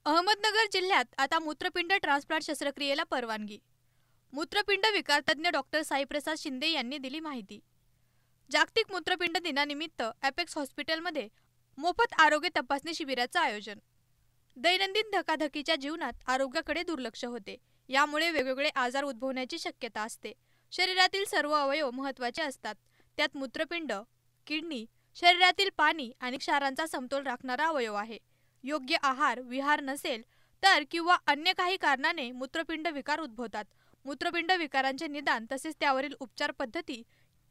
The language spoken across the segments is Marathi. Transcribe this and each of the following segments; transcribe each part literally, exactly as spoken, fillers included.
अहमदनगर जिल्ह्यात आता मूत्रपिंड ट्रान्सप्लांट शस्त्रक्रियेला परवानगी। मूत्रपिंड विकार तज्ञ डॉक्टर साईप्रसाद शिंदे यांनी दिली माहिती। जागतिक मूत्रपिंड दिनानिमित्त ॲपेक्स हॉस्पिटलमध्ये मोफत आरोग्य तपासणी शिबिराचं आयोजन। दैनंदिन धकाधकीच्या जीवनात आरोग्याकडे दुर्लक्ष होते, यामुळे वेगवेगळे आजार उद्भवण्याची शक्यता असते। शरीरातील सर्व अवयव महत्त्वाचे असतात, त्यात मूत्रपिंड, किडनी शरीरातील पाणी आणि क्षारांचा समतोल राखणारा अवयव आहे। योग्य आहार विहार नसेल तर किंवा अन्य काही कारणाने मूत्रपिंड विकार उद्भवतात। मूत्रपिंड विकारांचे निदान तसेच त्यावरील उपचार पद्धती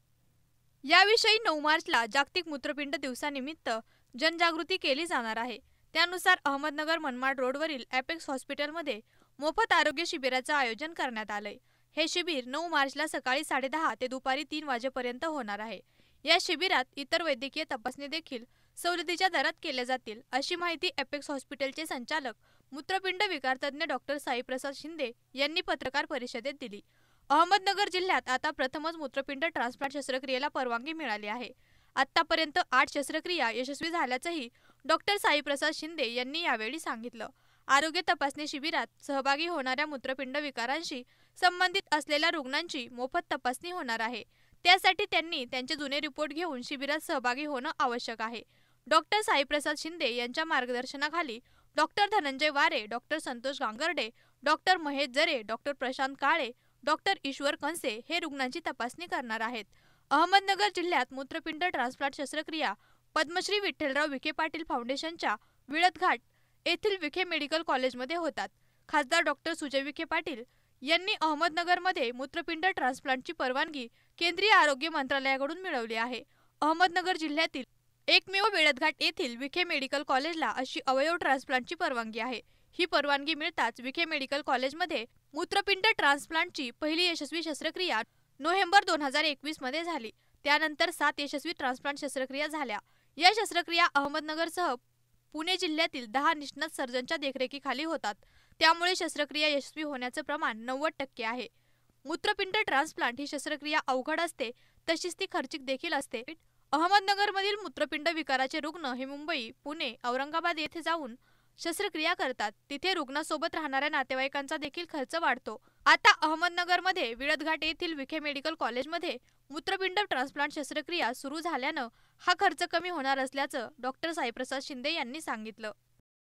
याविषयी नऊ मार्चला जागतिक मूत्रपिंड दिवसानिमित्त जनजागृती केली जाणार आहे। त्यानुसार अहमदनगर मनमाड रोडवरील ॲपेक्स हॉस्पिटलमध्ये मोफत आरोग्य शिबिराचं आयोजन करण्यात आलंय। हे शिबिर नऊ मार्चला सकाळी साडेदहा ते दुपारी तीन वाजेपर्यंत होणार आहे। या शिबिरात इतर वैद्यकीय तपासणी देखील सवलतीच्या दरात केल्या जातील, अशी माहिती ॲपेक्स हॉस्पिटलचे संचालक मूत्रपिंड विकार तज्ञ डॉक्टर साईप्रसाद शिंदे यांनी पत्रकार परिषदेत दिली। अहमदनगर जिल्ह्यात आता प्रथमच मूत्रपिंड ट्रान्सप्लांट शस्त्रक्रियेला परवानगी मिळाली आहे। आतापर्यंत आठ शस्त्रक्रिया यशस्वी झाल्याचंही डॉक्टर साईप्रसाद शिंदे यांनी यावेळी सांगितलं। आरोग्य तपासणी शिबिरात सहभागी होणाऱ्या मूत्रपिंड विकारांशी संबंधित असलेल्या रुग्णांची मोफत तपासणी होणार आहे। त्यासाठी त्यांनी त्यांचे जुने रिपोर्ट घेऊन शिबिरात सहभागी होणं आवश्यक आहे। डॉक्टर साईप्रसाद शिंदे यांच्या मार्गदर्शनाखाली doctor Dhananjay Ware, doctor Santosh Gangarde, doctor Mahesh Jare, doctor Prashant Kale, doctor Ishwar Kanse हे रुग्णांची तपासणी करणार आहेत। अहमदनगर जिल्ह्यात मूत्रपिंड ट्रान्सप्लांट शस्त्रक्रिया पद्मश्री विठ्ठलराव विखे पाटील फाउंडेशनच्या विळदघाट येथील विखे मेडिकल कॉलेजमध्ये होतात। खासदार डॉक्टर सुजय विखे पाटील यांनी अहमदनगरमध्ये मूत्रपिंड ट्रान्सप्लांटची परवानगी केंद्रीय आरोग्य मंत्रालयाकडून मिळवली आहे। अहमदनगर जिल्ह्यातील एकमेव विळदघाट येथील विखे मेडिकल कॉलेजला अशी अवयव ट्रान्सप्लांटची परवानगी आहे। ही परवानगी मिळताच विखे मेडिकल कॉलेजमध्ये मूत्रपिंड ट्रान्सप्लांटची पहिली यशस्वी शस्त्रक्रिया नोव्हेंबर दोन हजार एकवीस मध्ये झाली। त्यानंतर सात यशस्वी ट्रान्सप्लांट शस्त्रक्रिया झाल्या। या शस्त्रक्रिया अहमदनगरसह पुणे जिल्ह्यातील दहा निष्णात सर्जनच्या देखरेखीखाली होतात, त्यामुळे शस्त्रक्रिया यशस्वी होण्याचे प्रमाण नव्वद टक्के आहे। मूत्रपिंड ट्रान्सप्लांट ही शस्त्रक्रिया अवघड असते, तशीच ती खर्चिक देखील असते। अहमदनगरमधील मूत्रपिंड विकाराचे रुग्ण हे मुंबई, पुणे, औरंगाबाद येथे जाऊन शस्त्रक्रिया करतात। तिथे रुग्णासोबत राहणाऱ्या नातेवाईकांचा देखील खर्च वाढतो। आता अहमदनगरमध्ये विळदघाट येथील विखे मेडिकल कॉलेजमध्ये मूत्रपिंड ट्रान्सप्लांट शस्त्रक्रिया सुरू झाल्यानं हा खर्च कमी होणार असल्याचं डॉक्टर साईप्रसाद शिंदे यांनी सांगितलं।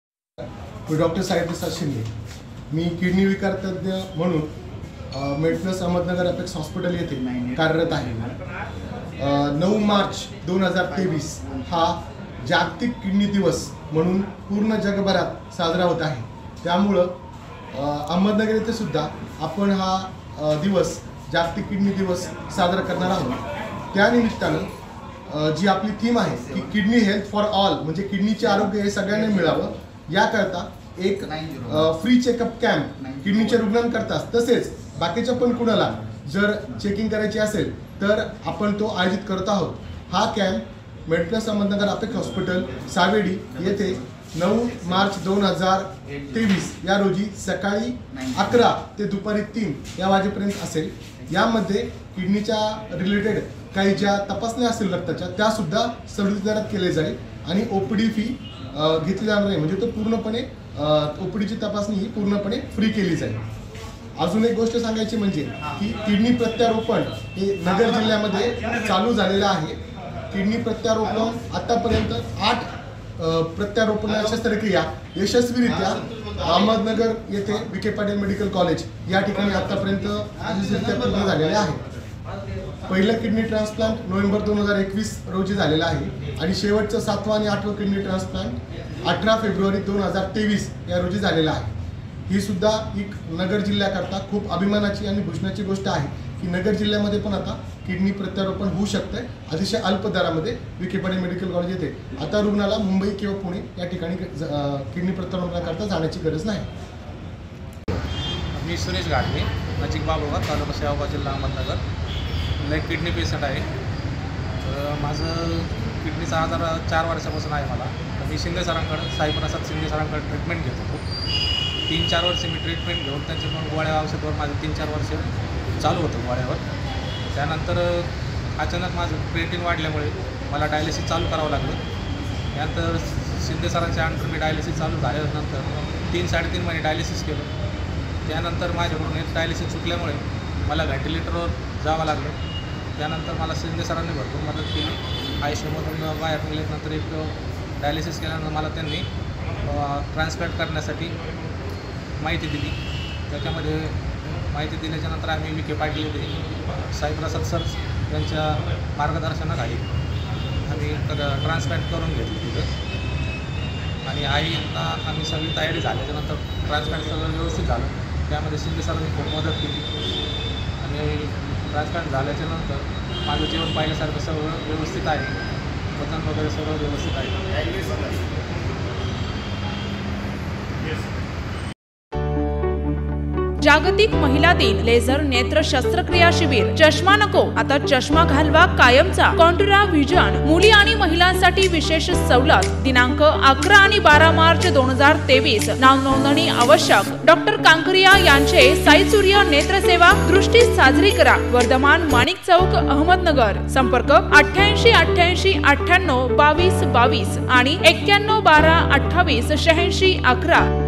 मी डॉक्टर साईप्रसाद शिंदे, मी किडनी विकार तज्ञ म्हणून मेडप्लस अहमदनगर ॲपेक्स हॉस्पिटल येथे कार्यरत आहे। नऊ मार्च दोन हजार तेवीस हा जागतिक किडनी दिवस म्हणून पूर्ण जगभरात साजरा होत आहे। त्यामुळं अहमदनगर येथे सुद्धा आपण हा दिवस जागतिक किडनी दिवस साजरा करणार आहोत। त्यानिमित्तानं जी आपली थीम आहे की किडनी हेल्थ फॉर ऑल, म्हणजे किडनीचे आरोग्य हे सगळ्यांना मिळावं, याकरता एक फ्री चेकअप कॅम्प किडनीच्या रुग्णांकरता तसेच बाकीच्या पण कुणाला जर चेकिंग करायची असेल तर आपण तो आयोजित करत आहोत। हा camp MedPlus Ahmednagar Apex hospital Savedi येथे नऊ मार्च दोन हजार तेवीस या रोजी सकाळी अकरा ते दुपारी तीन या वाजेपर्यंत असेल। यामध्ये किडनीच्या रिलेटेड काही ज्या तपासण्या असतील रक्ताच्या त्या सुद्धा सवलती दरात केले जाईल आणि ओपीडी फी घेतली जाणार नाही, म्हणजे तो पूर्णपणे ओपीडीची तपासणी ही पूर्णपणे फ्री केली जाईल। अजून एक गोष्ट सांगायची म्हणजे की किडनी प्रत्यारोपण हे नगर जिल्ह्यामध्ये चालू झालेलं आहे। किडनी प्रत्यारोपण आतापर्यंत आठ प्रत्यारोपण शस्त्रक्रिया यशस्वीरित्या अहमदनगर येथे विखे पाटील मेडिकल कॉलेज या ठिकाणी आतापर्यंत यशस्वीरित्या पूर्ण झालेल्या आहेत। पहिलं किडनी ट्रान्सप्लांट नोव्हेंबर दोन हजार एकवीस रोजी झालेलं आहे आणि शेवटचं सातवं आणि आठवं किडनी ट्रान्सप्लांट अठरा फेब्रुवारी दोन हजार तेवीस या रोजी झालेलं आहे। ही सुद्धा एक नगर जिल्ह्याकरता खूप अभिमानाची आणि भूषणाची गोष्ट आहे की नगर जिल्ह्यामध्ये पण आता किडनी प्रत्यारोपण होऊ शकतंय अतिशय अल्प दरामध्ये विखे पाटील मेडिकल कॉलेज येथे। आता रुग्णाला मुंबई किंवा पुणे या ठिकाणी किडनी प्रत्यारोपणाकरता जाण्याची गरज नाही। मी सुरेश गाडगे, नजीक बाबुळगाव, तालुका सेवाबाद, जिल्हा अहमदनगर। मी किडनी पेशंट आहे। माझं किडनीचा आजार चार वर्षापासून आहे मला। मी शिंदे सरांकडे साईप्रसाद शिंदे सरांकडे ट्रीटमेंट घेत होतो। तीन चार वर्ष मी ट्रीटमेंट घेऊन त्यांचे पण गोळ्या औषधावर माझे तीन चार वर्ष चालू होतं गोळ्यावर। त्यानंतर अचानक माझं क्रिएटिन वाढल्यामुळे मला डायलिसिस चालू करावं लागलं। त्यानंतर शिंदे सरांच्या अंडर मी डायलिसिस चालू झाल्यानंतर तीन साडेतीन महिने डायलिसिस केलं. त्यानंतर माझ्याकडून एक डायलिसिस चुकल्यामुळे मला व्हेंटिलेटरवर जावं लागलं. त्यानंतर मला शिंदे सरांनी भरपूर मदत केली. आयुष्यामधून बाहेर निघाल्यानंतर एक डायलिसिस केल्यानंतर मला त्यांनी ट्रान्सप्लांट करण्यासाठी माहिती दिली. त्याच्यामध्ये माहिती दिल्याच्यानंतर आम्ही विखे पाटील येथे साईप्रसाद सर यांच्या मार्गदर्शनाखाली आम्ही ट्रान्सप्लांट करून घेतली तिथं. आणि आईंना आम्ही सगळी तयारी झाल्याच्यानंतर ट्रान्सप्लांट सगळं व्यवस्थित झालं. त्यामध्ये शिंदे सरांनी खूप मदत केली. आणि ट्रान्सप्लांट झाल्याच्यानंतर माझं जेवण पाहिल्यासारखं सगळं व्यवस्थित आहे. वजन वगैरे सगळं व्यवस्थित आहे. जागतिक महिला दिन लेझर नेत्र शस्त्रक्रिया शिबिर. चष्मा नको, आता चष्मा घालवा कायमचा. कॉन्टुरा व्हिजन मुली आणि महिलांसाठी विशेष सवलत. दिनांक अकरा आणि बारा मार्च दोन हजार तेवीस. नाव नोंदणी आवश्यक. डॉक्टर कांकरिया यांचे साई सूर्य नेत्र सेवा दृष्टी साजरी करा. वर्धमान माणिक चौक अहमदनगर. संपर्क अठ्ठ्याऐंशी अठ्ठ्याऐंशी अठ्ठ्याण्णव बावीस बावीस आणि एक्क्याण्णव बारा अठ्ठावीस शहाऐंशी अकरा.